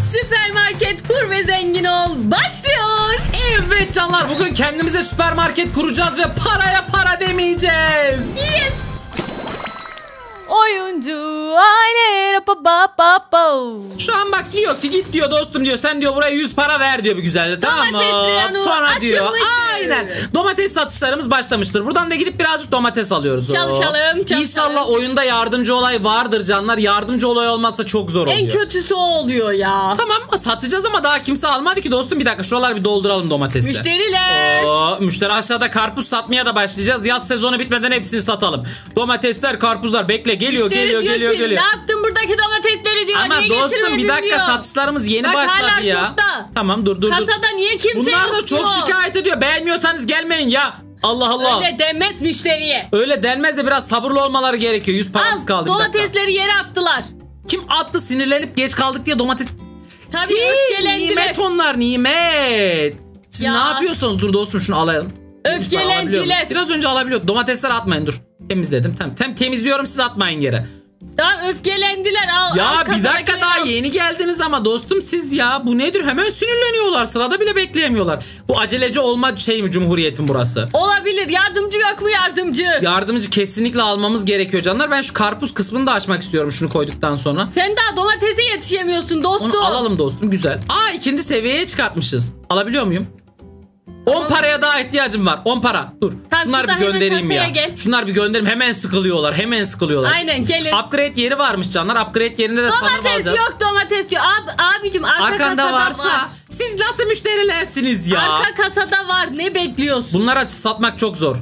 Süpermarket kur ve zengin ol başlıyor. Evet canlar, bugün kendimize süpermarket kuracağız ve paraya para demeyeceğiz. Yes. Oyuncu aile. Şu an bak diyor ki git diyor dostum diyor, sen diyor buraya 100 para ver diyor bir güzelce, tamam mı? Sonra diyor aynen domates satışlarımız başlamıştır. Buradan da gidip birazcık domates alıyoruz. Çalışalım. İnşallah oyunda yardımcı olay vardır canlar. Yardımcı olay olmazsa çok zor oluyor. En kötüsü o oluyor ya. Tamam satacağız ama daha kimse almadı ki dostum. Bir dakika şuraları bir dolduralım domatesle. Müşteriler. Müşteri aşağıda, karpuz satmaya da başlayacağız. Yaz sezonu bitmeden hepsini satalım. Domatesler, karpuzlar bekle geliyor. Ne yaptın buradaki domatesleri diyor. Ama niye dostum bir dakika diyor. Satışlarımız yeni Bak, başladı ya. şokta. Tamam dur. Kasada niye kimse Bunlar yok da çok diyor. şikayet ediyor. Beğenmiyorsanız gelmeyin ya. Allah Allah. Öyle denmez müşteriye. Öyle denmez de biraz sabırlı olmaları gerekiyor. 100 paramız kaldı. Domatesleri yere attılar. Kim attı, sinirlenip geç kaldık diye domates. Tabii Siz nimet onlar, nimet. Siz ne yapıyorsunuz? Dur dostum şunu alalım. Öfkelendiler. Biraz önce alabiliyorduk. Domatesler atmayın dur. Temizledim. Tamam temizliyorum, siz atmayın yere. Tamam öfkelendiler. Ya bir dakika daha yeni geldiniz ama dostum siz ya. Bu nedir? Hemen sinirleniyorlar. Sırada bile bekleyemiyorlar. Bu aceleci olma şey mi Cumhuriyet'in burası? Olabilir. Yardımcı yok mu yardımcı? Yardımcı kesinlikle almamız gerekiyor canlar. Ben şu karpuz kısmını da açmak istiyorum şunu koyduktan sonra. Sen daha domatese yetişemiyorsun dostum. Onu alalım dostum, güzel. İkinci seviyeye çıkartmışız. Alabiliyor muyum? 10 paraya daha ihtiyacım var. 10 para. Dur. Şunlar bir göndereyim ya. Şunlar bir göndereyim. Hemen sıkılıyorlar. Aynen gelin. Upgrade yeri varmış canlar. Upgrade yerinde de sanırım alacağız. Domates yok. Abicim arkanda varsa var. siz nasıl müşterilersiniz ya? Arka kasada var. Ne bekliyorsun? Bunlara satmak çok zor.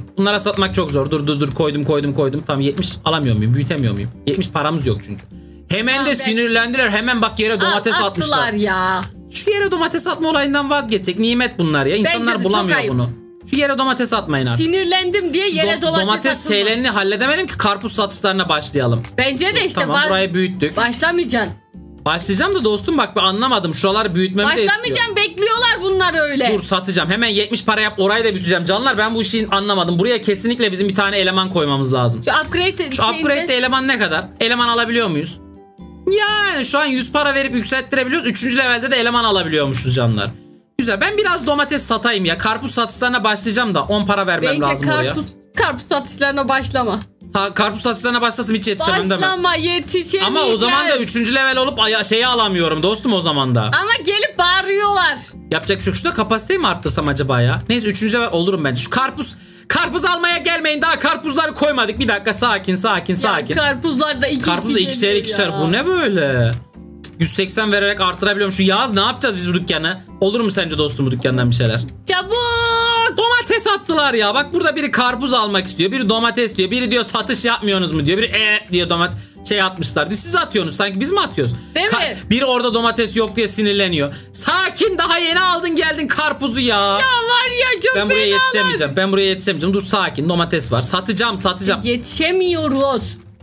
Dur. Koydum. Tamam 70 alamıyor muyum? Büyütemiyor muyum? 70 paramız yok çünkü. Hemen de sinirlendiler. Hemen bak yere domates atmışlar. Ya. Şu yere domates atma olayından vazgeçsek. Nimet bunlar ya. İnsanlar bulamıyor bunu. Şu yere domates atmayın artık. Sinirlendim diye yere domates atılmaz. Şeylerini halledemedim ki karpuz satışlarına başlayalım. Bence de işte. Tamam burayı büyüttük. Başlamayacaksın. Başlayacağım da dostum bak ben anlamadım. Şuraları büyütmemi de istiyor. Başlamayacağım, bekliyorlar bunlar öyle. Dur satacağım. Hemen 70 para yap, orayı da büyüteceğim. Canlar ben bu işi anlamadım. Buraya kesinlikle bizim bir tane eleman koymamız lazım. Şu upgrade'de eleman ne kadar? Eleman alabiliyor muyuz? Yani şu an 100 para verip yükselttirebiliyoruz. 3. levelde de eleman alabiliyormuşuz canlar. Güzel. Ben biraz domates satayım ya. Karpuz satışlarına başlayacağım da 10 para vermem lazım oraya. Karpuz satışlarına başlama. Karpuz satışlarına başlasın hiç yetişemem değil mi? Başlama, yetişemeyeceğim. Ama o zaman da 3. level olup şeyi alamıyorum dostum o zaman da. Ama gelip bağırıyorlar. Yapacak bir şey yok. Şurada kapasiteyi mi arttırsam acaba ya? Neyse 3. level olurum bence. Şu karpuz almaya gelmeyin, daha karpuzları koymadık. Bir dakika sakin. Ya karpuzlar da Karpuz da ikişer. Bu ne böyle? 180 vererek artırabiliyorum. Şu yaz ne yapacağız biz bu dükkanı? Olur mu sence dostum bu dükkandan bir şeyler? Çabuk. Domates attılar ya. Bak burada biri karpuz almak istiyor. Biri domates diyor. Biri diyor satış yapmıyorsunuz mu diyor. Biri diyor domates atmışlar diyor. Siz atıyorsunuz sanki biz mi atıyoruz? Değil mi? Biri orada domates yok diye sinirleniyor. Sakin, daha yeni aldın geldin karpuzu ya. Ya var ya çok Ben buraya yetişemeyeceğim. Dur sakin, domates var. Satacağım. Yetişemiyoruz.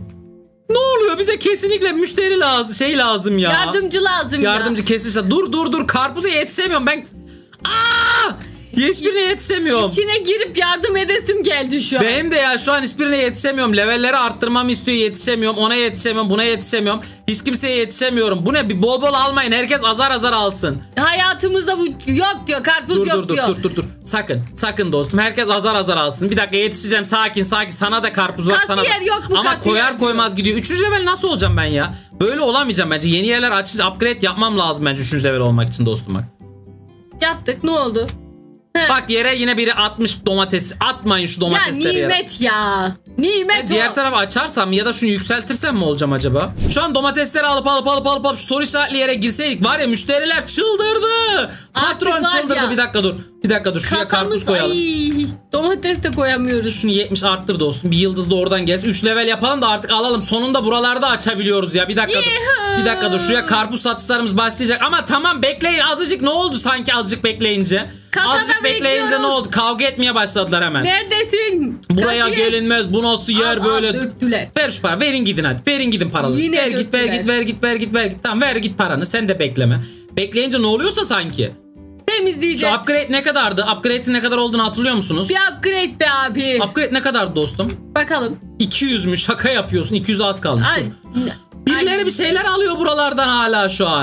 Ne oluyor? Bize kesinlikle müşteri lazım. Lazım ya. Yardımcı lazım ya. Yardımcı kesinlikle. Dur. Karpuza yetişemiyorum ben. Hiçbirine yetişemiyorum. İçine girip yardım edesim geldi şu an. Benim de ya şu an hiçbirine yetişemiyorum. Levelleri arttırmamı istiyor, yetişemiyorum. Ona yetişemiyorum, buna yetişemiyorum. Hiç kimseye yetişemiyorum. Bu ne? Bir bol almayın. Herkes azar alsın. Hayatımızda bu yok diyor. Karpuz yok diyor. Dur. Sakın dostum. Herkes azar alsın. Bir dakika yetişeceğim. Sakin. Sana da karpuz var. Kasiyer yok bu ama koyar koymaz gidiyor. 3. level nasıl olacağım ben ya? Böyle olamayacağım bence. Yeni yerler açınca upgrade yapmam lazım bence 3. level olmak için dostum bak. Yaptık, ne oldu? Bak yere yine biri atmış domatesi. Atmayın şu domatesleri ya. Nimet ya. Nimet diğer tarafı açarsam ya da şunu yükseltirsem mi olacağım acaba? Şu an domatesleri alıp şu soru işaretli yere girseydik var ya, müşteriler çıldırdı. Patron çıldırdı. Bir dakika dur. Şuraya karpuz koyalım. Domates de koyamıyoruz. Şunu 70 arttır dostum. Bir yıldız da oradan gelsin. 3 level yapalım da artık alalım. Sonunda buralarda açabiliyoruz ya. Bir dakika dur. Şuraya karpuz satışlarımız başlayacak. Ama tamam bekleyin azıcık. Ne oldu sanki azıcık bekleyince? Azıcık bekleyince ne oldu? Kavga etmeye başladılar hemen. Neredesin? Buraya gelinmez. Bu nasıl yer böyle? Döktüler. Ver şu para. Verin gidin hadi. Verin gidin paraları. Yine ver git. Tamam ver git paranı. Sen de bekleme. Bekleyince ne oluyorsa sanki. Temizleyeceğiz. Şu upgrade ne kadardı? Upgrade'in ne kadar olduğunu hatırlıyor musunuz? Bir upgrade be abi. Upgrade ne kadardı dostum? Bakalım. 200 mü? Şaka yapıyorsun. 200 az kalmış. Birileri bir şeyler alıyor buralardan hala şu an.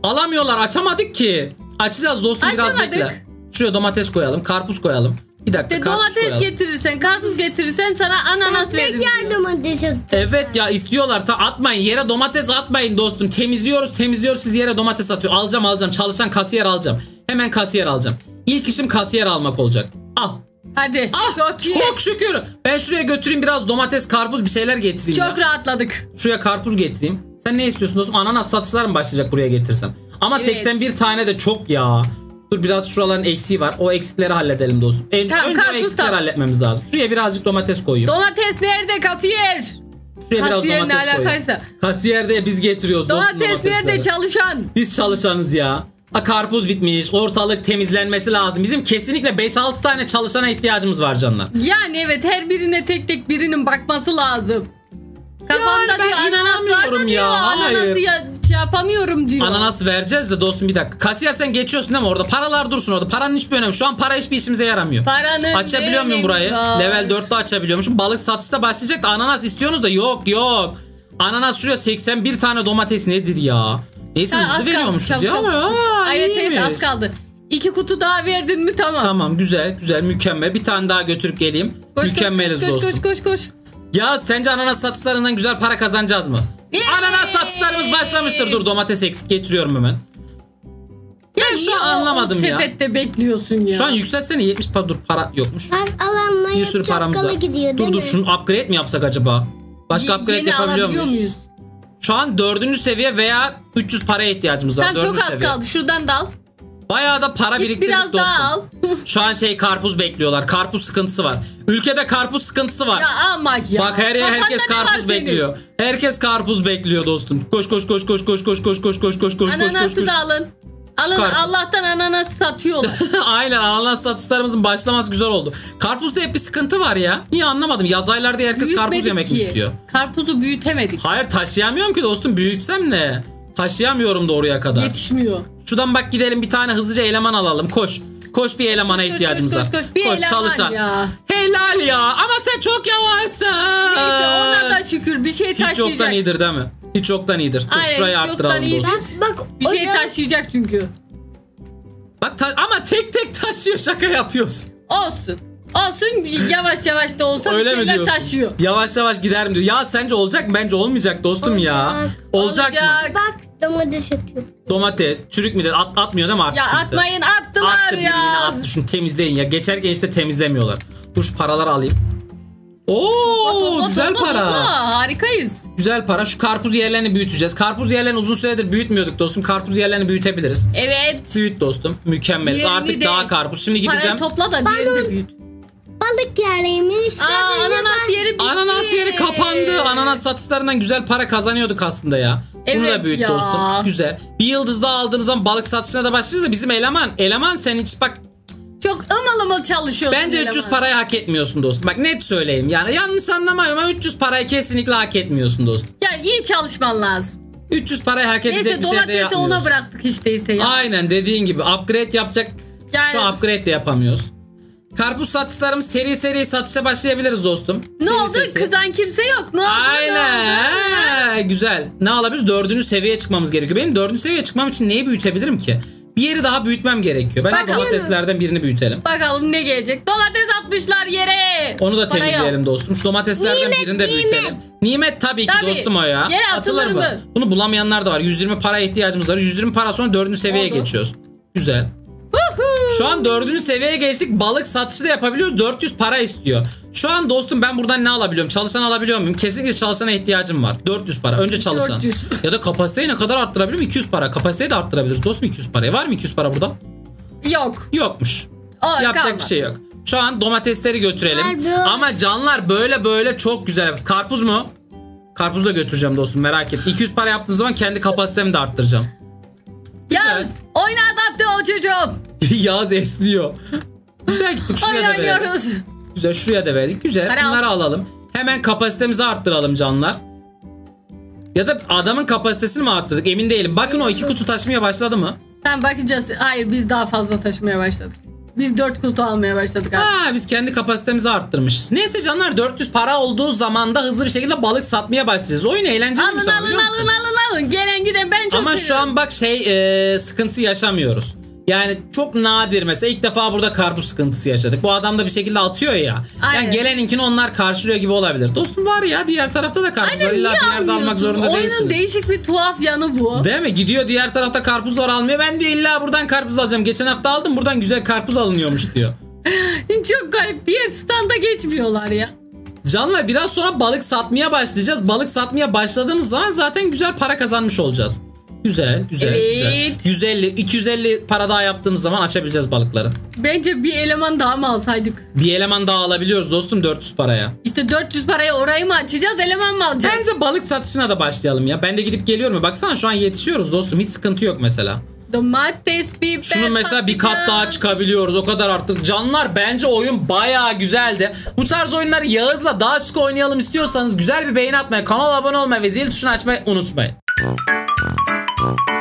Alamıyorlar, açamadık ki. Açacağız dostum, biraz Açamadık. bekle. Şuraya domates koyalım, karpuz koyalım. Bir dakika, İşte karpuz domates koyalım. getirirsen, karpuz getirirsen sana ananas veririm. Tekrar domates attım. Evet ya, istiyorlar. Atmayın yere, domates atmayın dostum. Temizliyoruz, siz yere domates atıyor. Alacağım, çalışan kasiyer alacağım. Hemen kasiyer alacağım. İlk işim kasiyer almak olacak. Al. Hadi. Çok iyi. Çok şükür. Ben şuraya götüreyim, biraz domates, karpuz bir şeyler getireyim Çok ya. rahatladık. Şuraya karpuz getireyim. Sen ne istiyorsun dostum? Ananas satışlar mı başlayacak buraya getirsem? Ama Evet. 81 tane de çok ya. Dur, biraz şuraların eksiği var. O eksikleri halledelim dostum. Tamam, önce o karpuz eksikleri tamam. halletmemiz lazım. Şuraya birazcık domates koyayım. Domates nerede kasiyer? Şuraya biraz Kasiyer ne domates koyayım. alakaysa. Kasiyer de biz getiriyoruz dostum Domates domatesleri. nerede çalışan? Biz çalışanız ya. Ha, karpuz bitmiş. Ortalık temizlenmesi lazım. Bizim kesinlikle 5-6 tane çalışana ihtiyacımız var canlar. Yani evet, her birine tek tek birinin bakması lazım. Kafamda Yani ben diyor ananas var inanamıyorum mı diyor. ya, Ananası hayır. şey yapamıyorum diyor. Ananas vereceğiz de dostum, bir dakika. Kasiyer sen geçiyorsun değil mi orada? Paralar dursun orada. Paranın hiçbir önemi. Şu an para hiçbir işimize yaramıyor. Paranın Açabiliyor muyum önemi burayı? var. Level 4'te açabiliyormuşum. Balık satışta başlayacak da ananas istiyorsunuz da yok. Ananas şuraya 81 tane domates nedir ya? Neyse, Ha, az hızlı kaldı, veriyormuşuz çabuk, ya. çabuk. Aa, Evet iyiymiş. az kaldı. 2 kutu daha verdin mi tamam. Tamam, güzel mükemmel. Bir tane daha götürüp geleyim. Mükemmeliz dostum. Koş. Ya sence ananas satışlarından güzel para kazanacağız mı? Yay! Ananas satışlarımız başlamıştır. Dur, domates eksik getiriyorum hemen. Ben şu an anlamadım o ya. sepette bekliyorsun ya. Şu an yükseltsene 70 para, dur para yokmuş. Ben alanla Bir sürü paramız var. gidiyor değil Dur mi? şunu upgrade mi yapsak acaba? Başka upgrade Yeni yapabiliyor alabiliyor muyuz? Şu an 4. seviye veya 300 paraya ihtiyacımız var. Tamam, çok 4. az seviye. kaldı. Şuradan da al. Bayağı da para Git biriktirdik biraz dostum. daha al. Şu an karpuz bekliyorlar. Karpuz sıkıntısı var. Ülkede karpuz sıkıntısı var. Ya ama ya. Bak herkes Kafanda ne var karpuz senin? bekliyor. Herkes karpuz bekliyor dostum. Koş. Ananası da alın. Alın, Karpuz. Allah'tan ananas satıyorlar. Aynen, ananas satışlarımızın başlaması güzel oldu. Karpuzda hep bir sıkıntı var ya. Niye anlamadım. Yaz aylarda herkes karpuz Büyütmedik yemek mi ki. istiyor? Karpuzu büyütemedik. Hayır, taşıyamıyorum ki dostum. Büyütsem ne? Taşıyamıyorum da oraya kadar. Yetişmiyor. Şuradan bak, gidelim bir tane hızlıca eleman alalım. Koş bir elemana ihtiyacımız var. Koş. Bir eleman çalışan. ya. Helal ya, ama sen çok yavaşsın. Neyse, ona da şükür bir şey Hiç yoktan taşıyacak. iyidir değil mi? Hiç yoktan iyidir. Dur, Aynen, şurayı hiç arttıralım yoktan iyidir. dostum. Bak Bir şey orada- taşıyacak çünkü. Bak ama tek taşıyor, şaka yapıyorsun. Olsun. Yavaş yavaş da olsa Öyle bir mi şeyler diyorsun? taşıyor. Yavaş giderim diyor. Ya sence olacak mı? Bence olmayacak dostum ya. Olacak mı? Bak domates atıyor. Domates, çürük müdür? Atmıyor değil mi artık Ya kimse? atmayın, attılar Attı, biri yine ya. attı. Şunu temizleyin ya. Geçerken işte temizlemiyorlar. Dur, şu paraları alayım. Oo, güzel para. Topla. Harikayız. Güzel para. Şu karpuz yerlerini büyüteceğiz. Karpuz yerlerini uzun süredir büyütmüyorduk dostum. Karpuz yerlerini büyütebiliriz. Evet. Büyüt dostum. Mükemmel. Yerini Artık de- daha karpuz. Şimdi gideceğim. Parayı topla da diğerini de büyüt. Balık yerliymiş. Ananas yeri bitti. Ananas yeri kapandı. Ananas satışlarından güzel para kazanıyorduk aslında ya. Bunu da Evet büyüt ya. dostum. Güzel. Bir yıldız daha aldığımız zaman balık satışına da başlayacağız da bizim eleman sen hiç bak, Çok ımıl çalışıyorsun. bence 300 eleman. parayı hak etmiyorsun dostum. Bak net söyleyeyim yani, yanlış anlamayın ama 300 parayı kesinlikle hak etmiyorsun dostum. Ya iyi çalışman lazım. 300 parayı hak edecek Neyse, bir şey de domatesi yapmıyorsun. ona bıraktık işte ya. Aynen dediğin gibi upgrade yapacak. Yani- Şu an upgrade de yapamıyoruz. Karpuz satışlarımız seri satışa başlayabiliriz dostum. Ne Seri oldu? seri. Kızan kimse yok. Ne oldu? Aynen. Ne oldu? Güzel. Ne alabiliriz? 4. seviyeye çıkmamız gerekiyor. Benim 4. seviyeye çıkmam için neyi büyütebilirim ki? Bir yeri daha büyütmem gerekiyor. Bence Bakalım. domateslerden birini büyütelim. Bakalım ne gelecek. Domates atmışlar yere. Onu da Parayı temizleyelim al. dostum. Şu domateslerden birini de büyütelim. Nimet tabii ki Tabii. dostum o ya. Yere atılır mı? Bunu bulamayanlar da var. 120 paraya ihtiyacımız var. 120 para sonra 4. seviyeye Oldu. geçiyoruz. Güzel. Şu an 4. seviyeye geçtik. Balık satışı da yapabiliyoruz. 400 para istiyor. Şu an dostum ben buradan ne alabiliyorum? Çalışan alabiliyor muyum? Kesinlikle çalışana ihtiyacım var. 400 para. Önce çalışan. 400. Ya da kapasiteyi ne kadar arttırabilirim? 200 para. Kapasiteyi de arttırabiliriz dostum 200 paraya. Var mı 200 para burada? Yok. Yokmuş. O, Yapacak kalmaz. bir şey yok. Şu an domatesleri götürelim. Harbi. Ama canlar böyle çok güzel. Karpuz mu? Karpuzu da götüreceğim dostum, merak et. 200 para yaptığım zaman kendi kapasitemi de arttıracağım. Yaz. Oyna adapte ol çocuğum. Yağız esniyor. Güzel gittik, şuraya da verelim. Oynuyoruz. Güzel, şuraya da verdik. Güzel. Para al. Bunları alalım. Hemen kapasitemizi arttıralım canlar. Ya da adamın kapasitesini mi arttırdık emin değilim. Bakın o 2 kutu taşımaya başladı mı? Tamam bakacağız. Hayır, biz daha fazla taşımaya başladık. Biz 4 kutu almaya başladık artık. Biz kendi kapasitemizi arttırmışız. Neyse canlar 400 para olduğu zaman da hızlı bir şekilde balık satmaya başlayacağız. Oyun eğlenceliymiş Alın ama alın biliyor musun? alın. Gelen giden ben çok Ama şu an bak sıkıntı yaşamıyoruz. Yani çok nadir mesela ilk defa burada karpuz sıkıntısı yaşadık. Bu adam da bir şekilde atıyor ya. Aynen. Yani geleninkini onlar karşılıyor gibi olabilir. Dostum var ya diğer tarafta da karpuz var. Aynen, İlla niye bir yerde almak zorunda Oyunun değilsiniz. değişik bir tuhaf yanı bu. Değil mi? Gidiyor diğer tarafta karpuzlar almıyor. Ben de illa buradan karpuz alacağım. Geçen hafta aldım buradan güzel karpuz alınıyormuş diyor. Çok garip. Diğer standa geçmiyorlar ya. Canlar biraz sonra balık satmaya başlayacağız. Balık satmaya başladığımız zaman zaten güzel para kazanmış olacağız. Güzel. Evet. 150-250 para daha yaptığımız zaman açabileceğiz balıkları. Bence bir eleman daha mı alsaydık? Bir eleman daha alabiliyoruz dostum 400 paraya. İşte 400 paraya orayı mı açacağız, eleman mı alacağız? Bence balık satışına da başlayalım ya. Ben de gidip geliyorum. Baksana şu an yetişiyoruz dostum. Hiç sıkıntı yok mesela. Domates, biber, Şunu mesela bir kat daha çıkabiliyoruz. O kadar arttık. Canlar bence oyun bayağı güzeldi. Bu tarz oyunları Yağız'la daha çok oynayalım istiyorsanız güzel bir beğeni atmayı, kanala abone olmayı ve zil tuşunu açmayı unutmayın.